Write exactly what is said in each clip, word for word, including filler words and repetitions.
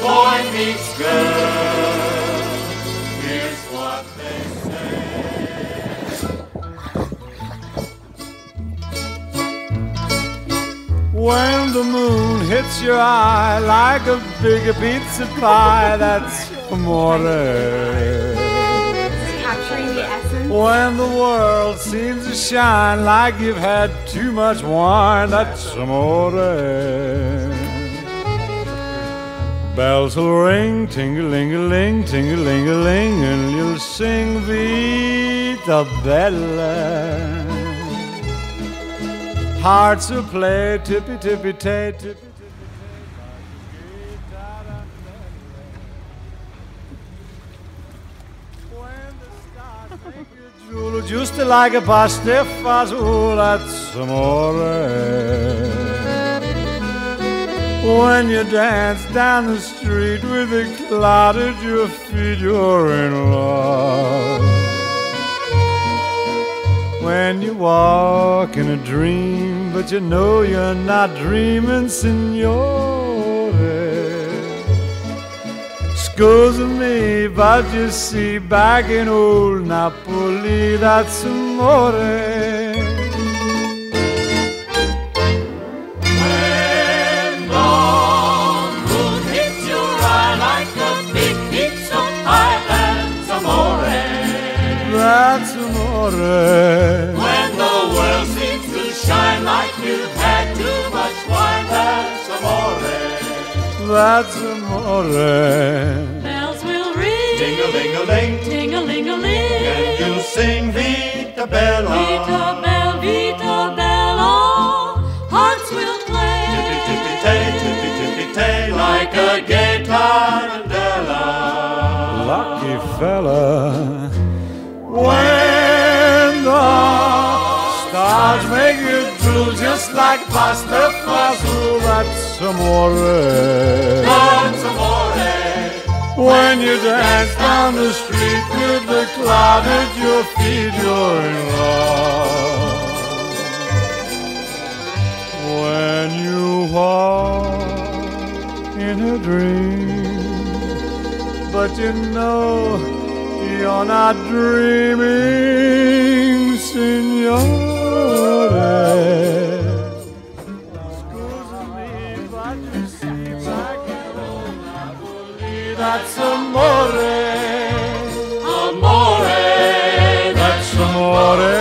boy meets girl. Here's what they say. When the moon hits your eye like a big pizza pie, that's amore. Capturing the essence. When the world seems to shine like you've had too much wine, that's amore. Bells will ring, ting-a-ling-a-ling, ting-a-ling-a-ling, and you'll sing Vita Bella. Hearts will play tippy-tippy-tay, tippy-tippy-tay. When the stars make you drool, just like a pasta fazool, that's amore. When you dance down the street with a cloud at your feet, you're in love. When you walk in a dream, but you know you're not dreaming, signore. Scusa me, but you see, back in old Napoli, that's amore. That's amore. When the world seems to shine like you've had too much wine, that's amore. That's amore. Bells will ring, Ting-a-ling-a-ling, ting-a-ling-a-ling, and you'll sing Vita Bella. Vita Bella, Vita Bella. Hearts will play, Tippy-tippy-tay, tippy-tippy-tay, like a gay tarantella. Lucky fella. When the stars make you drool just like pasta fazool, that's amore. That's amore. When you dance down the street with the cloud at your feet, you're in love. When you walk in a dream, but you know you're not dreaming, signore. Scusa me, but you see, back in old Napoli, that's amore. Amore, That's amore.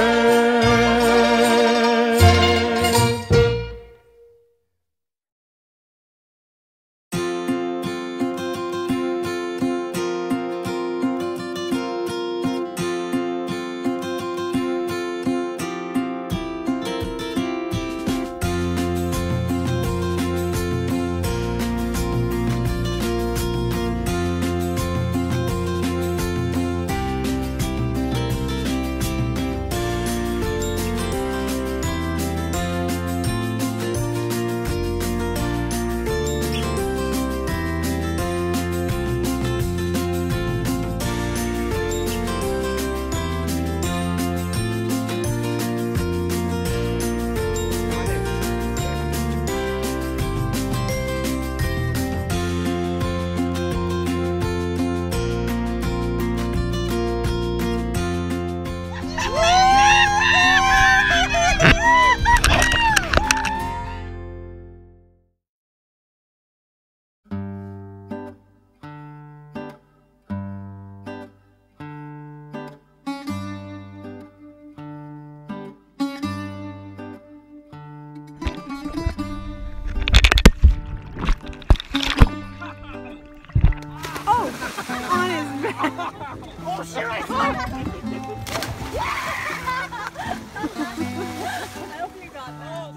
Oh, seriously? I hope you got that.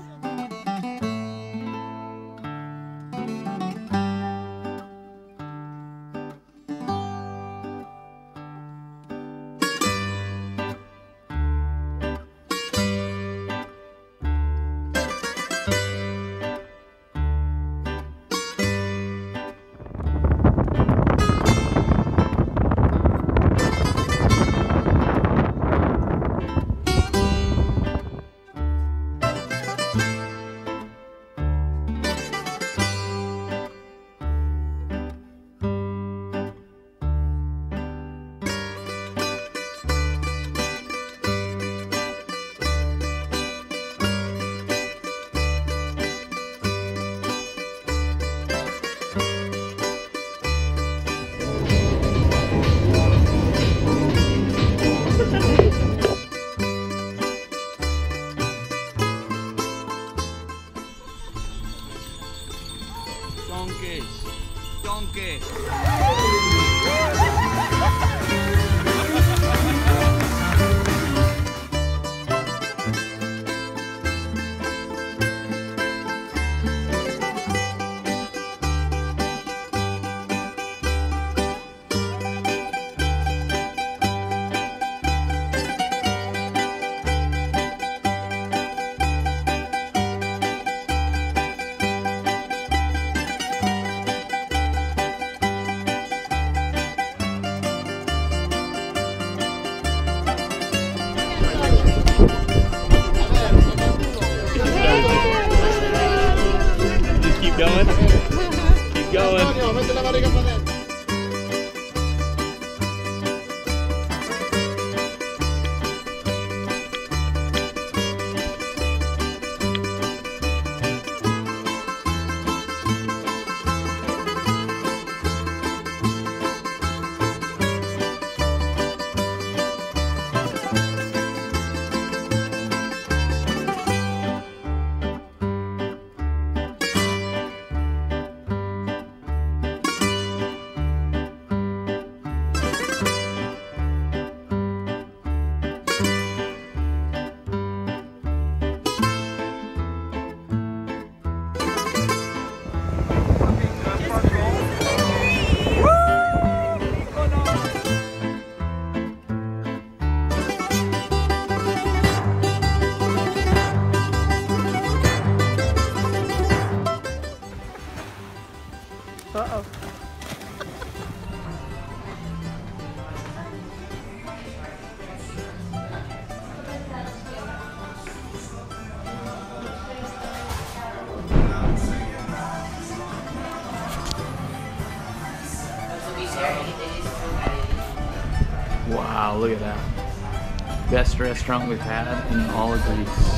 going. Keep going. Uh-oh. Wow, look at that. Best restaurant we've had in all of Greece.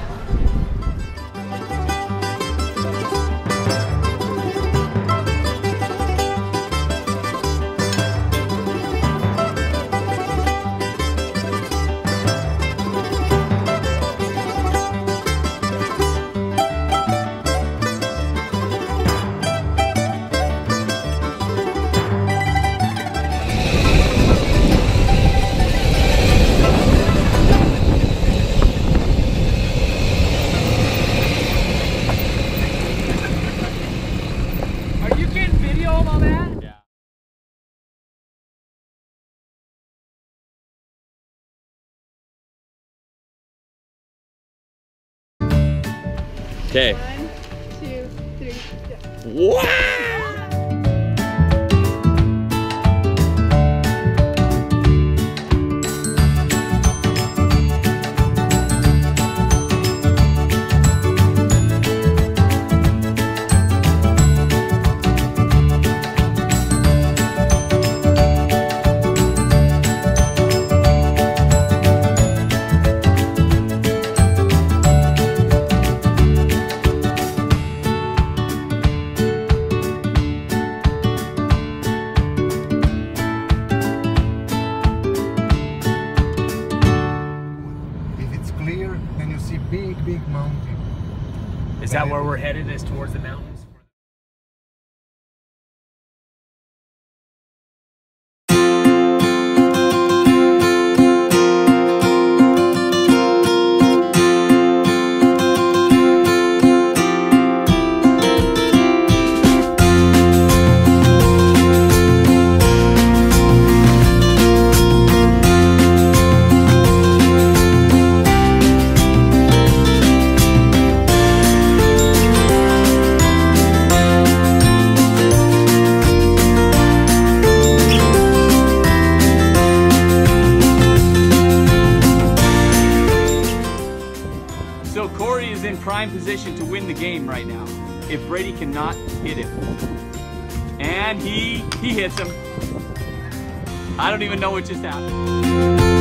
Okay. One, two, three, go. Wow! Big, big mountain. Is that where we're headed, is towards the mountains? So Corey is in prime position to win the game right now, if Brady cannot hit him. And he, he hits him. I don't even know what just happened.